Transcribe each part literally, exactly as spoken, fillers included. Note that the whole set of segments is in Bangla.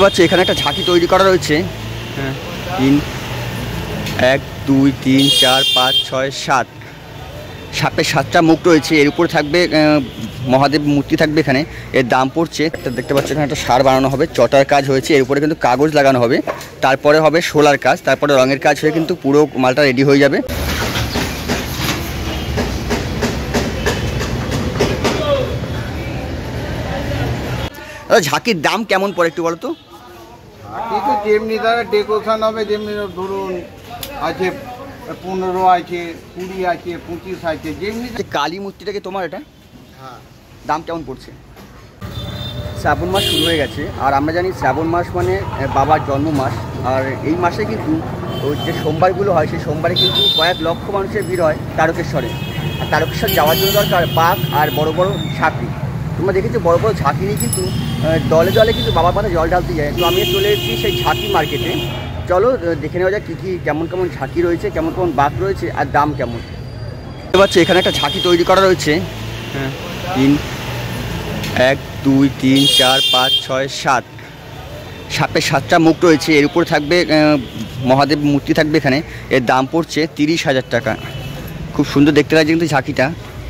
পাচ্ছ এখানে একটা ঝাঁকি তৈরি করা রয়েছে। হ্যাঁ, তিন এক দুই তিন চার পাঁচ ছয় সাত সাপের সাতটা মুখ রয়েছে। এর উপরে থাকবে মহাদেব মূর্তি থাকবে। এখানে এর দাম পড়ছে, দেখতে পাচ্ছ এখানে একটা সার বানানো হবে, চটার কাজ হয়েছে, এর উপরে কিন্তু কাগজ লাগানো হবে, তারপরে হবে শোলার কাজ, তারপরে রঙের কাজ হয়ে কিন্তু পুরো মালটা রেডি হয়ে যাবে। ঝাঁকির দাম কেমন পড়ে একটু বলো তো? ঝাঁকি তো যেমনি দ্বারা ডেকোরেশন হবে, যেমনি ধরুন আছে পনেরো আছে, কুড়ি আছে, পঁচিশ আছে, যেমনি। কালী মূর্তিটাকে তোমার এটা হ্যাঁ, দাম কেমন পড়ছে? শ্রাবণ মাস শুরু হয়ে গেছে, আর আমরা জানি শ্রাবণ মাস মানে বাবার জন্ম মাস। আর এই মাসে কিন্তু যে সোমবারগুলো হয় সেই সোমবারে কিন্তু কয়েক লক্ষ মানুষের ভিড় হয় তারকেশ্বরে। আর তারকেশ্বর যাওয়ার জন্য দরকার বাঘ আর বড় বড় ঝাঁকি। তোমরা দেখেছো বড় বড় ঝাঁকি নিয়ে কিন্তু দলে দলে কিন্তু বাবার পাতা জল ঢালতে যায়। তো আমি চলে এসেছি সেই ঝাঁকি মার্কেটে। চলো দেখে নেওয়া যাক কী কী কেমন কেমন ঝাঁকি রয়েছে, কেমন কেমন বাঘ রয়েছে আর দাম কেমন। দেখতে পাচ্ছ এখানে একটা ঝাঁকি তৈরি করা রয়েছে। হ্যাঁ, তিন এক দুই তিন চার পাঁচ ছয় সাত সাপের সাতটা মুখ রয়েছে। এর উপরে থাকবে মহাদেব মূর্তি থাকবে। এখানে এর দাম পড়ছে তিরিশ হাজার টাকা। খুব সুন্দর দেখতে লাগছে কিন্তু ঝাঁকিটা।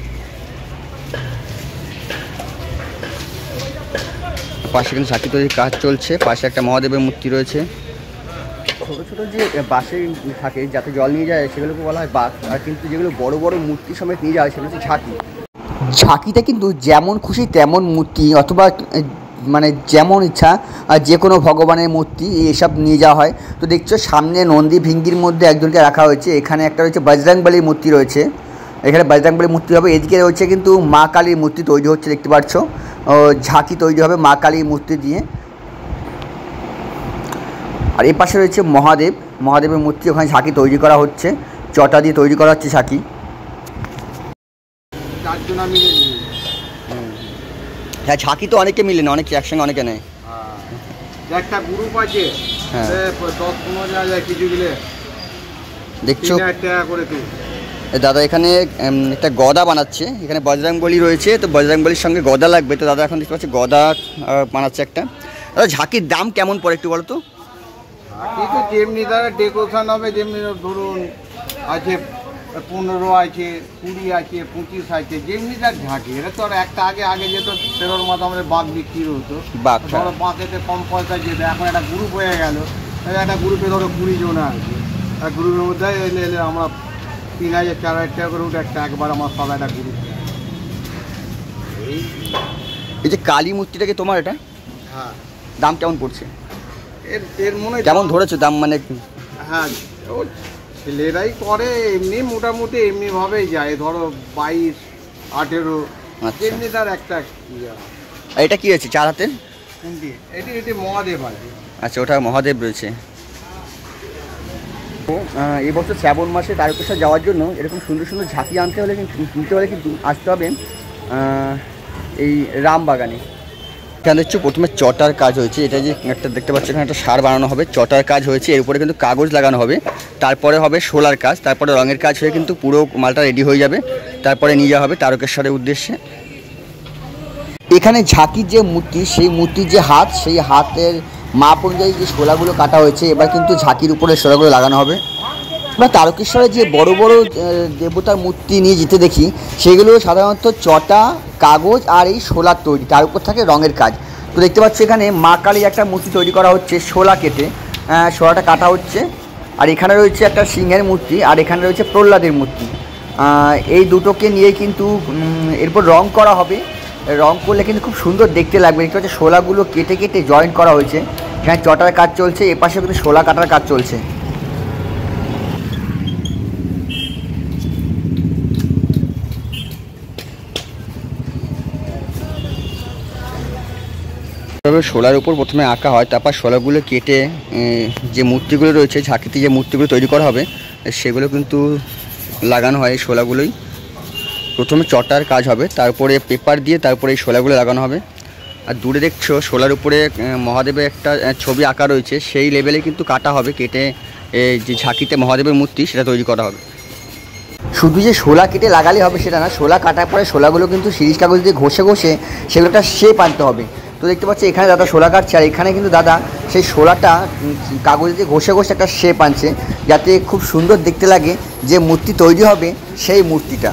পাশে কিন্তু ঝাঁকি তৈরির কাজ চলছে, পাশে একটা মহাদেবের মূর্তি রয়েছে। ছোটো ছোটো যে বাসে থাকে যাতে জল নিয়ে যায় সেগুলোকে বলা হয় বাঘ, আর কিন্তু যেগুলো বড় বড় মূর্তি সমেত নিয়ে যায় সেগুলো হচ্ছে ঝাঁকি। ঝাঁকিতে কিন্তু যেমন খুশি তেমন মূর্তি অথবা মানে যেমন ইচ্ছা যে কোনো ভগবানের মূর্তি এসব নিয়ে যাওয়া হয়। তো দেখছো সামনে নন্দী ভিঙ্গির মধ্যে একজনকে রাখা হয়েছে। এখানে একটা রয়েছে বজরংবলীর মূর্তি রয়েছে, এখানে বজরংবলীর মূর্তি হবে। এদিকে রয়েছে কিন্তু মা কালীর মূর্তি তৈরি হচ্ছে, দেখতে পাচ্ছ ঝাঁকি তৈরি হবে মা কালীর মূর্তি দিয়ে। আর এই পাশে রয়েছে মহাদেব, মহাদেবের মূর্তি, ওখানে ঝাঁকি তৈরি করা হচ্ছে, চটা দিয়ে তৈরি করা হচ্ছে ঝাঁকি। হ্যাঁ, ঝাঁকি তো অনেকে মিলে না, অনেকে একসঙ্গে অনেকে নেয়। একটা গ্রুপ আছে, দশ পনেরো হাজার কিছু দিলে দেখছো টাকা করে। দাদা এখানে একটা গদা বানাচ্ছে, এখানে বজরংবলী রয়েছে, তো বজরংবলীর সঙ্গে গদা লাগবে। তো দাদা এখন দেখতে পাচ্ছি গদা বানাচ্ছে একটা। দাদা ঝাঁকির দাম কেমন পড়ে একটু বলো তো? ঝাঁকি তো যেমনি দ্বারা ডেকোরেশন হবে, যেমনি ধরুন আছে পনেরো আছে, কুড়ি আছে, পঁচিশ আছে, যেমনি তার ঝাঁকি। এটা তো আর একটা আগে আগে যেত তেরোর মতো আমাদের বাঘ বিক্রি হতো, বাঘ ধরো বাঁকেতে কম পয়সা যেত। এখন একটা গ্রুপ হয়ে গেল, একটা গ্রুপে ধরো কুড়ি জন আছে, আর গ্রুপের মধ্যে এলে এলে আমরা তিন হাজার চার হাজার টাকা করে উঠে একটা একবার আমার সব একটা গ্রুপ। এই যে কালী মূর্তিটাকে তোমার এটা হ্যাঁ, দাম কেমন পড়ছে? এর এর মনে হয় কেমন ধরেছো দাম? মানে হ্যাঁ, ও ছেলেরাই করে এমনি, মোটামুটি এমনিভাবেই যায়, ধরো বাইশ আঠেরো, এমনি তার একটা। এটা কি আছে চার হাতের? কোনটি? এটি এটি মহাদেব আছে। আচ্ছা, ওটা মহাদেব রয়েছে। তো এবছর শ্রাবণ মাসে তারকেশ্বর যাওয়ার জন্য এরকম সুন্দর সুন্দর ঝাঁকি আনতে হলে কিন্তু কিনতে হলে কিন্তু আসতে হবে এই রামবাগানে। এখানে দেখছো প্রথমে চটার কাজ হয়েছে, এটা যে একটা দেখতে পাচ্ছ এখানে একটা সার বানানো হবে, চটার কাজ হয়েছে, এর উপরে কিন্তু কাগজ লাগানো হবে, তারপরে হবে শোলার কাজ, তারপরে রঙের কাজ হয়ে কিন্তু পুরো মালটা রেডি হয়ে যাবে, তারপরে নিয়ে যাওয়া হবে তারকেশ্বরের উদ্দেশ্যে। এখানে ঝাঁকির যে মূর্তি, সেই মূর্তির যে হাত, সেই হাতের মাপ অনুযায়ী যে শোলাগুলো কাটা হয়েছে, এবার কিন্তু ঝাঁকির উপরে শোলাগুলো লাগানো হবে। আমরা তারকেশ্বরে যে বড় বড় দেবতার মূর্তি নিয়ে যেতে দেখি সেগুলো সাধারণত চটা, কাগজ আর এই শোলার তৈরি, তার উপর থাকে রঙের কাজ। তো দেখতে পাচ্ছি এখানে মা কালীর একটা মূর্তি তৈরি করা হচ্ছে, শোলা কেটে শোলাটা কাটা হচ্ছে। আর এখানে রয়েছে একটা সিংহের মূর্তি, আর এখানে রয়েছে প্রহ্লাদের মূর্তি। এই দুটোকে নিয়ে কিন্তু এরপর রং করা হবে, রং করলে কিন্তু খুব সুন্দর দেখতে লাগবে। দেখতে পাচ্ছি শোলাগুলো কেটে কেটে জয়েন্ট করা হয়েছে, এখানে চটার কাজ চলছে, এপাশে কিন্তু শোলা কাটার কাজ চলছে। শোলার উপর প্রথমে আঁকা হয়, তারপর শোলাগুলো কেটে যে মূর্তিগুলো রয়েছে, ঝাঁকিতে যে মূর্তিগুলো তৈরি করা হবে সেগুলো কিন্তু লাগানো হয়। এই শোলাগুলোই প্রথমে চটার কাজ হবে, তারপরে পেপার দিয়ে তারপরে এই শোলাগুলো লাগানো হবে। আর দূরে দেখছো শোলার উপরে মহাদেবের একটা ছবি আঁকা রয়েছে, সেই লেভেলে কিন্তু কাটা হবে, কেটে যে ঝাঁকিতে মহাদেবের মূর্তি সেটা তৈরি করা হবে। শুধু যে শোলা কেটে লাগালে হবে সেটা না, শোলা কাটার পরে শোলাগুলো কিন্তু সিরিজ কাগজ দিয়ে ঘষে ঘষে সেগুলো একটা শেপ আনতে হবে। তো দেখতে পাচ্ছি এখানে দাদা শোলা কাটছে, আর এখানে কিন্তু দাদা সেই শোলাটা কাগজে দিয়ে ঘষে ঘষে একটা শেপ আনছে, যাতে খুব সুন্দর দেখতে লাগে যে মূর্তি তৈরি হবে সেই মূর্তিটা।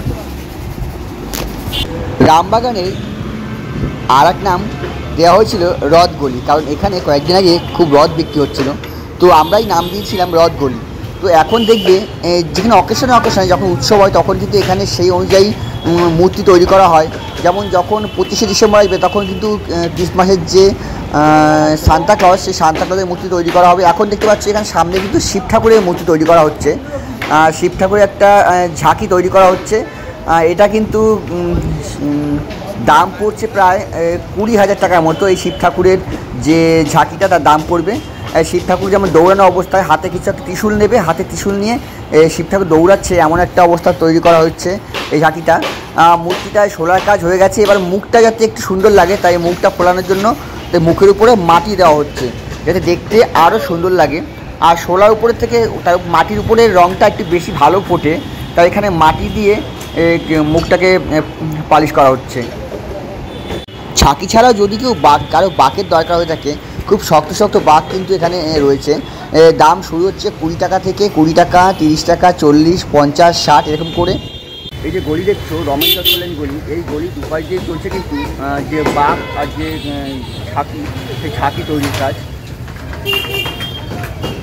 রামবাগানের আর এক নাম দেওয়া হয়েছিল রথগলি, কারণ এখানে কয়েকদিন আগে খুব রথ বিক্রি হচ্ছিল, তো আমরাই নাম দিয়েছিলাম রথগলি। তো এখন দেখবে যেখানে অকেশনে অকেশনে যখন উৎসব হয় তখন কিন্তু এখানে সেই অনুযায়ী মূর্তি তৈরি করা হয়। যেমন যখন পঁচিশে ডিসেম্বর আসবে তখন কিন্তু ক্রিসমাসের যে সান্তা ক্লজ, সেই সান্তা ক্লজের মূর্তি তৈরি করা হবে। এখন দেখতে পাচ্ছি এখানে সামনে কিন্তু শিব ঠাকুরের মূর্তি তৈরি করা হচ্ছে, শিব ঠাকুরের একটা ঝাঁকি তৈরি করা হচ্ছে। এটা কিন্তু দাম পড়ছে প্রায় কুড়ি হাজার টাকার মতো। এই শিব ঠাকুরের যে ঝাঁকিটা তার দাম পড়বে। শিব ঠাকুর যেমন দৌড়ানো অবস্থায় হাতে কিছু একটা ত্রিশূল নেবে, হাতে ত্রিশূল নিয়ে শিব ঠাকুর দৌড়াচ্ছে এমন একটা অবস্থা তৈরি করা হচ্ছে এই ঝাঁকিটা। মূর্তিটায় শোলার কাজ হয়ে গেছে, এবার মুখটা যাতে একটু সুন্দর লাগে তাই মুখটা ফোলানোর জন্য মুখের উপরে মাটি দেওয়া হচ্ছে যাতে দেখতে আরও সুন্দর লাগে। আর শোলার উপরে থেকে তার মাটির উপরে রঙটা একটু বেশি ভালো ফোটে, তাই এখানে মাটি দিয়ে মুখটাকে পালিশ করা হচ্ছে। ঝাঁকি ছাড়াও যদি কেউ বাঁক কারো বাঁকের দরকার হয়ে থাকে, খুব শক্ত শক্ত বাঁক কিন্তু এখানে রয়েছে। দাম শুরু হচ্ছে কুড়ি টাকা থেকে, কুড়ি টাকা, তিরিশ টাকা, চল্লিশ, পঞ্চাশ, ষাট এরকম করে। এই যে গলি দেখছো রমেশ দত্ত লেন গলি, এই গলি দুপাশ দিয়ে চলছে কিন্তু যে বাঁক আর যে ঝাঁকি, সেই ঝাঁকি তৈরির কাজ।